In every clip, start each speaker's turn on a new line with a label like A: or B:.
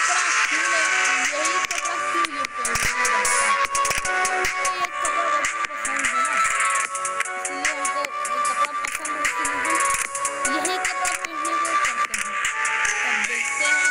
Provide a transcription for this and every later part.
A: कपड़ा क्यों नहीं, यही कपड़ा क्यों ये पहनने रहता है। हमको ये कपड़ा बहुत पसंद है ना, इसलिए हमको ये कपड़ा पसंद है, इसलिए हम यही कपड़ा पहनने को करते हैं। तब देखते हैं,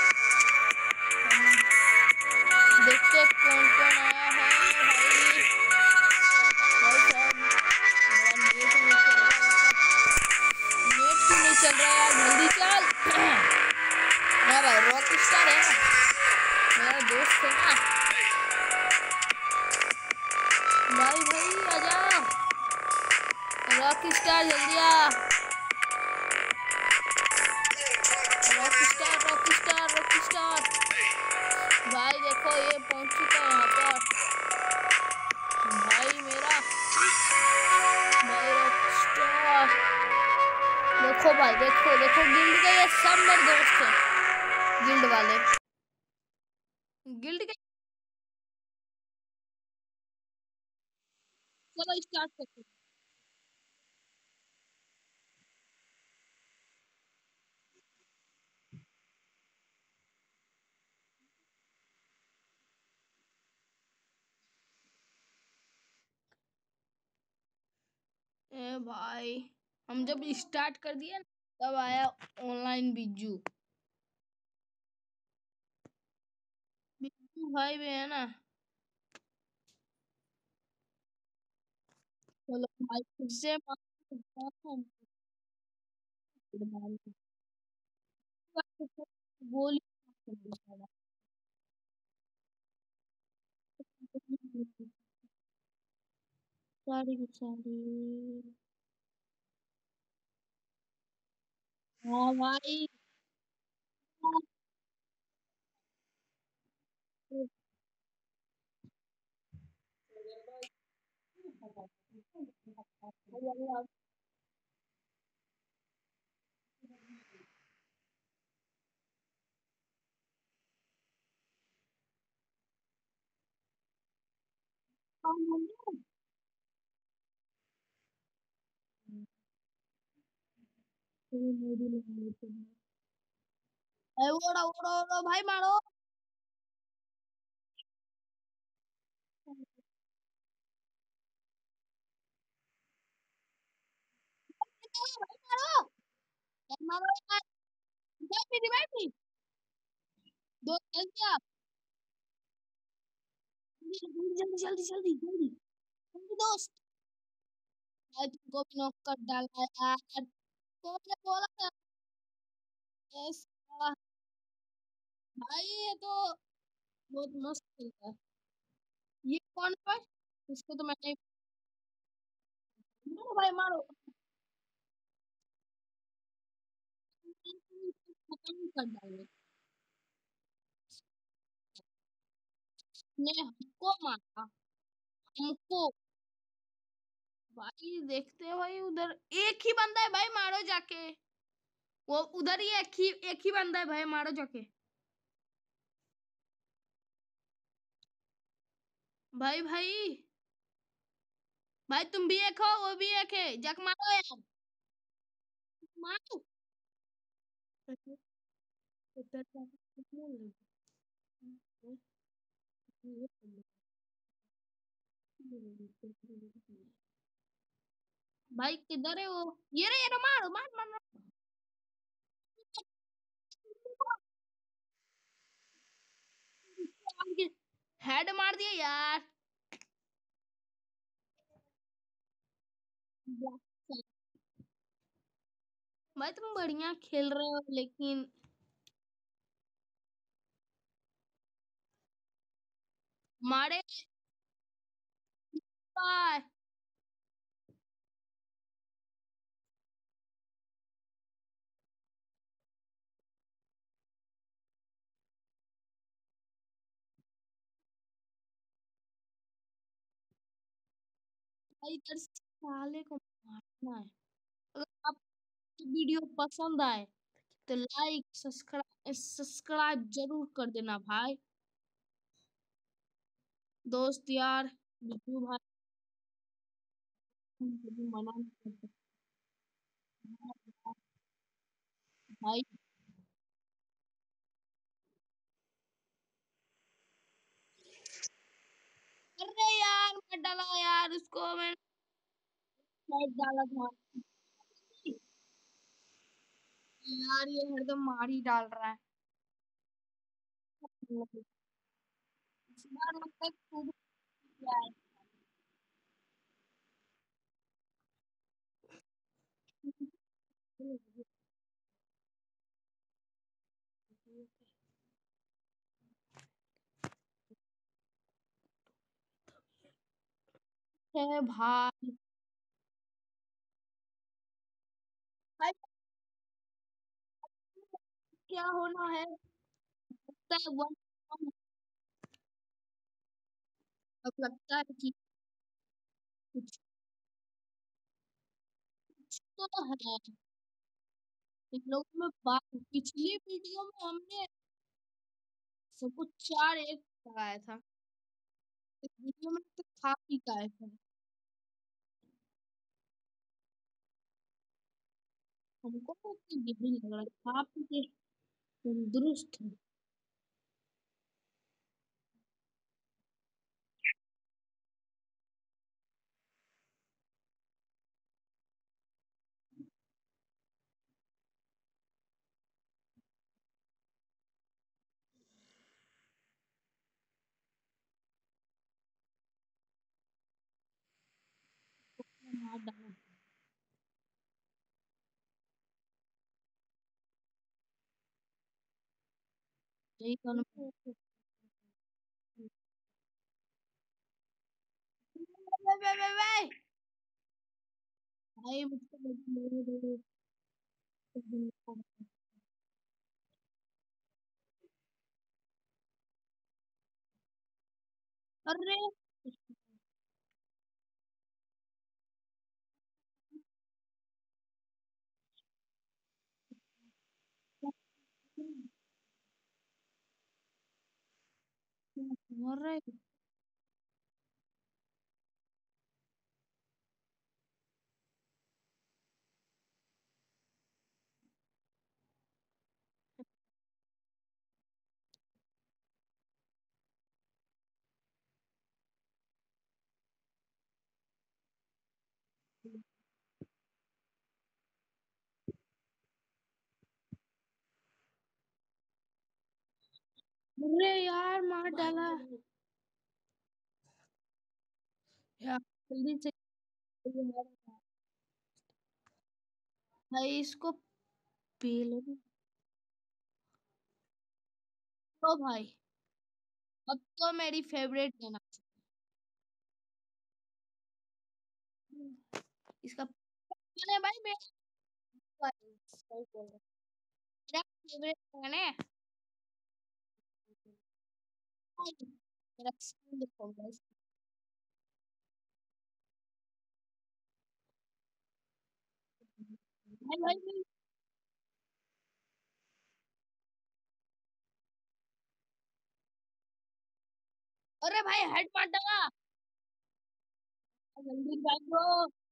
A: हम देखते हैं कौन कौन आया है। भाई भाई साहब, मेरा नेट नहीं चल रहा यार, नेट क्यों नहीं चल रहा यार, जल्दी चल। हाँ भाई, रॉक स्टार है ना, मेरा दोस्त है ना। भाई भाई आजा, रॉक स्टार जल्दी आ, rock star rock star rock star. भाई देखो ये पहुंच चुका है यहाँ पर, भाई मेरा भाई रॉक स्टार। देखो भाई, देखो देखो गिल्ड के ये सब मेरे दोस्त हैं, गिल्ड वाले, गिल्ड के। चलो स्टार्ट करते हैं। ए भाई, हम जब स्टार्ट कर दिए ना, तब आया ऑनलाइन बिज्जू। बिज्जू भाई भी है ना। चलो भाई फिर से गोली। सारी की सारी। हाँ भाई। ओड़ा ओड़ा ओड़ा भाई मारो। भाई मारो, मारो यार। रिवाइव मी, दो जल्दी आप, जल्दी जल्दी जल्दी जल्दी जल्दी जल्दी दोस्त। भाई तुमको भी नॉक कर डाला यार, तो मैंने बोला था। यस। भाई ये तो बहुत मस्त खेलता है। ये कौन है भाई, इसको तो मैंने मारो भाई मारो। खत्म कर डाले ने, हमको मारा, हमको। भाई देखते हैं भाई, उधर एक ही बंदा है भाई, मारो जाके। वो उधर ही एक ही बंदा है भाई, मारो जाके। भाई भाई भाई, तुम भी एक हो, वो भी एक है, जक मारो यार, मारो। भाई किधर है वो, ये रहा मारो, मार मार मार। हेड मार दिया यार। भाई तुम बढ़िया खेल रहे हो लेकिन मारे। भाई इधर साले को मारना है। अगर आपको वीडियो पसंद आए तो लाइक सब्सक्राइब सब्सक्राइब जरूर कर देना भाई। दोस्त यार, बिट्टू भाई हम कभी मना नहीं कर सकते भाई। डाला यार, उसको मैंने साइड डाला था। यार ये हरदम मार ही डाल रहा है। इस बार लगता है खूब किया है। है भाई। भाई क्या होना है, लगता है अब लगता है कि कुछ तो है इन लोगों में बात। पिछली वीडियो में हमने सबको 4-1 कराया था, इस वीडियो में तो खा पी का है फिर। हमको तो ये भी लग रहा है खा पी के तंदुरुस्त है। मार डाला यही तो भाई मुझको मेरे दो अरे अरे अरे यार मार डाला यार, जल्दी से भाई इसको पीले तो भाई अब तो मेरी फेवरेट है ना इसका। मैंने भाई सही बोल रहा। मेरा फेवरेट गाना है मेरा song देखो guys। भाई अरे भाई हेड मार डाला जल्दी भागो।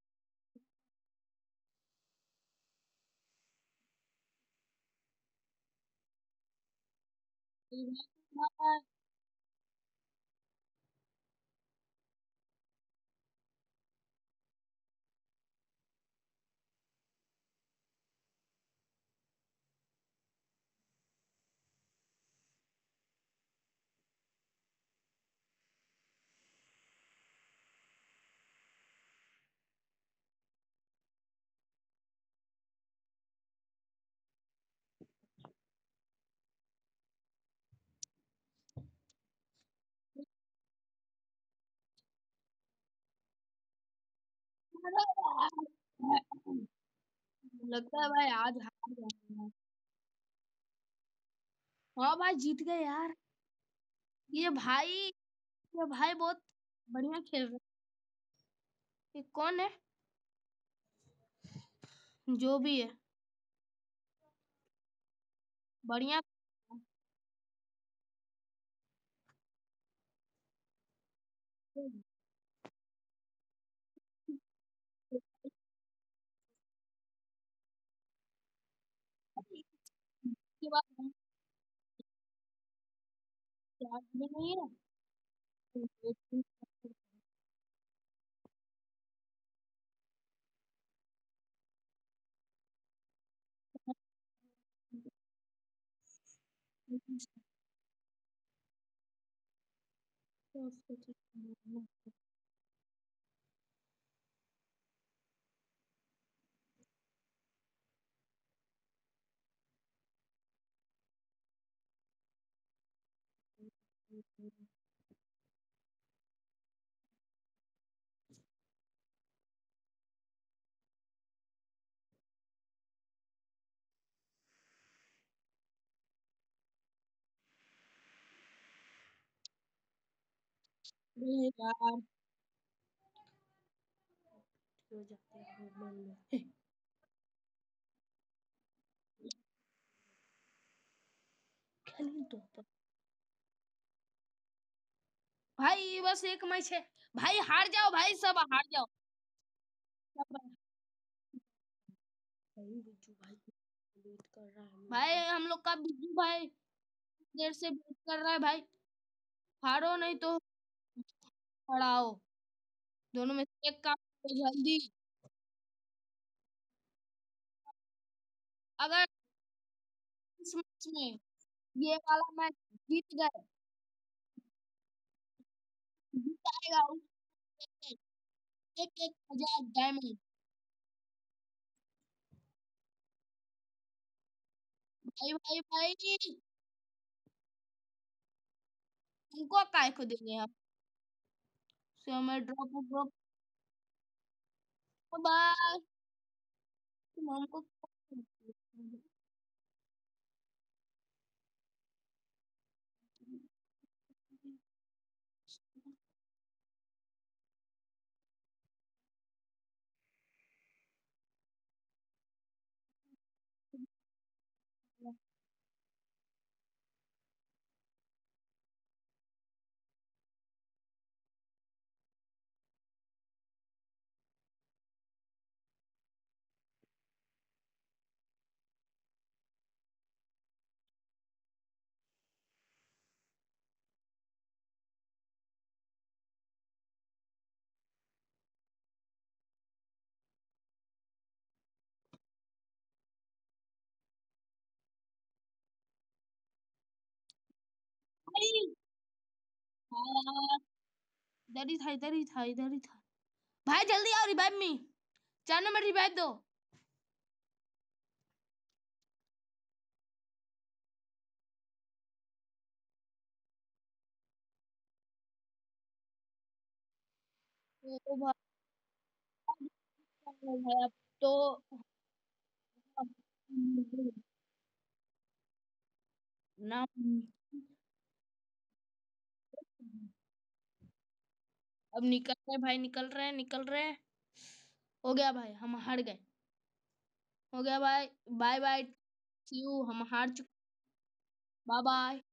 A: लगता है भाई आज हार जाएंगे। हाँ भाई जीत गए यार। ये भाई ये भाई बहुत बढ़िया खेल रहे हैं। ये कौन है जो भी है बढ़िया। इसके बाद हम चार्ज भी नहीं है। अरे यार हो जाते हैं मन में। खेल तो भाई बस एक मैच है भाई, हार जाओ भाई, सब हार जाओ सब। भाई बिज्जू भाई वेट कर रहा है भाई, हम लोग का बिज्जू भाई देर से वेट कर रहा है भाई। हारो नहीं तो हराओ, दोनों में से एक काम करो जल्दी। अगर इस मैच में ये वाला मैच जीत गए, जीताएगा उसमें एक एक हजार डायमंड। भाई भाई भाई तुमको काय को देंगे हम, से हमें ड्रॉप ड्रॉप। बाय। तुम हमको भाई। हाँ, इधर ही था इधर ही था इधर ही था। भाई जल्दी आओ रिवाइव में, 4 नंबर रिवाइव दो। तो भाई अब तो ना, अब निकल रहे भाई, निकल रहे हैं निकल रहे हैं। हो गया भाई, हम हार गए। हो गया भाई, बाय बाय, सी यू, हम हार चुके। Bye bye.